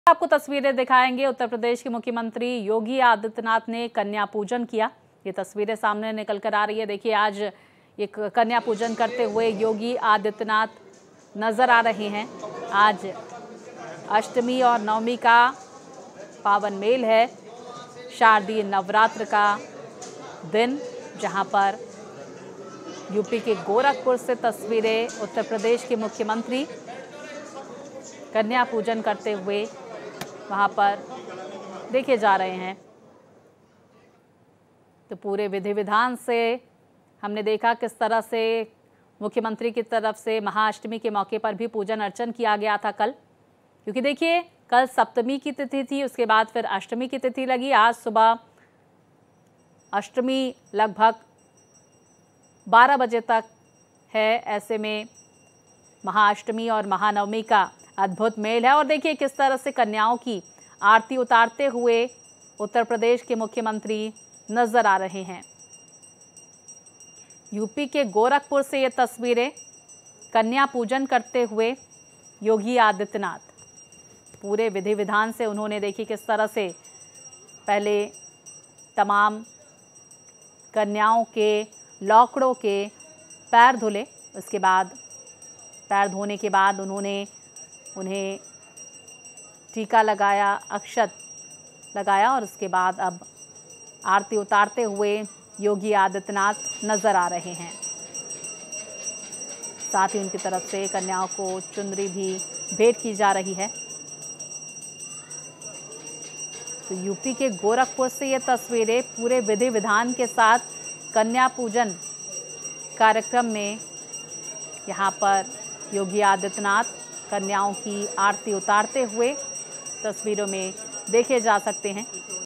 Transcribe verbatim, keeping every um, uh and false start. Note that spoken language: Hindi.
आपको तस्वीरें दिखाएंगे। उत्तर प्रदेश के मुख्यमंत्री योगी आदित्यनाथ ने कन्या पूजन किया। ये तस्वीरें सामने निकल कर आ रही है। देखिए, आज एक कन्या पूजन करते हुए योगी आदित्यनाथ नजर आ रहे हैं। आज अष्टमी और नवमी का पावन मेल है, शारदीय नवरात्र का दिन, जहां पर यूपी के गोरखपुर से तस्वीरें उत्तर प्रदेश के मुख्यमंत्री कन्या पूजन करते हुए वहां पर देखे जा रहे हैं। तो पूरे विधि विधान से हमने देखा किस तरह से मुख्यमंत्री की तरफ से महाअष्टमी के मौके पर भी पूजन अर्चन किया गया था कल, क्योंकि देखिए कल सप्तमी की तिथि थी, उसके बाद फिर अष्टमी की तिथि लगी। आज सुबह अष्टमी लगभग बारह बजे तक है। ऐसे में महाअष्टमी और महानवमी का अद्भुत मेल है। और देखिए किस तरह से कन्याओं की आरती उतारते हुए उत्तर प्रदेश के मुख्यमंत्री नजर आ रहे हैं। यूपी के गोरखपुर से ये तस्वीरें, कन्या पूजन करते हुए योगी आदित्यनाथ, पूरे विधि विधान से उन्होंने देखी किस तरह से पहले तमाम कन्याओं के लौकड़ों के पैर धुले। उसके बाद पैर धोने के बाद उन्होंने उन्हें टीका लगाया, अक्षत लगाया, और उसके बाद अब आरती उतारते हुए योगी आदित्यनाथ नजर आ रहे हैं। साथ ही उनकी तरफ से कन्याओं को चुनरी भी भेंट की जा रही है। तो यूपी के गोरखपुर से ये तस्वीरें पूरे विधि विधान के साथ कन्या पूजन कार्यक्रम में यहाँ पर योगी आदित्यनाथ कन्याओं की आरती उतारते हुए तस्वीरों में देखे जा सकते हैं।